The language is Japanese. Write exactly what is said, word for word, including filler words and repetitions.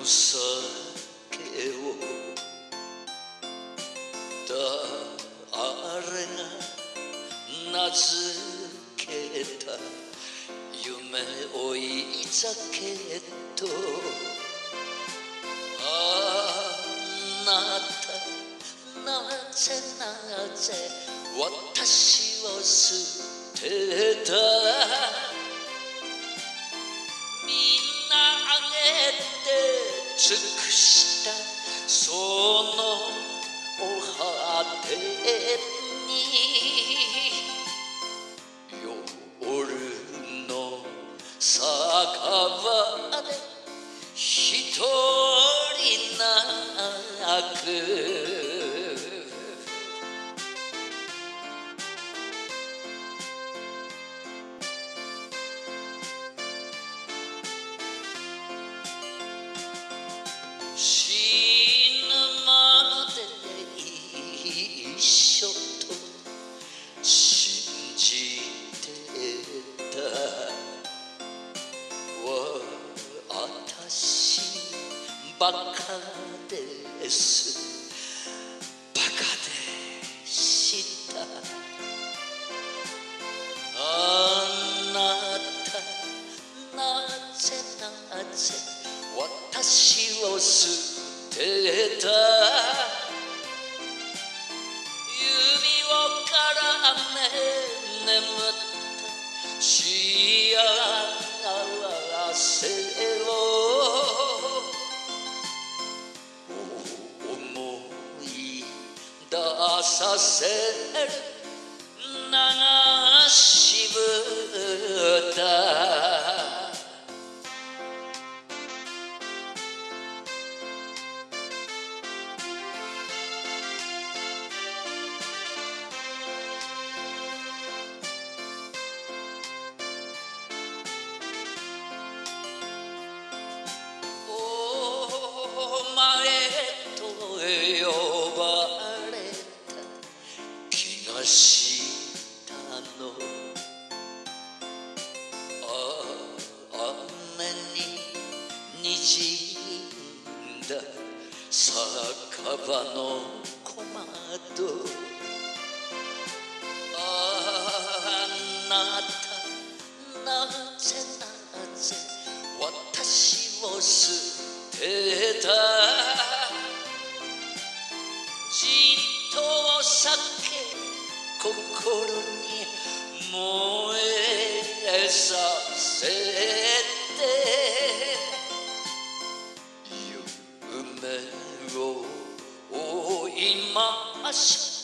酒を誰が名付けた夢追い酒とあなたなぜなぜ私を捨てたみんなあげて尽くしたそのお果てに夜の酒場で一人泣く死ぬまで一緒と信じてた私バカですバカでしたあなたなぜなぜ私を捨てた指を絡め眠った幸せを思い出させる流し歌したの雨に滲んだ酒場の小窓あなたなぜなぜ私を捨てたじっと酒心に燃えさせて夢を追いましょう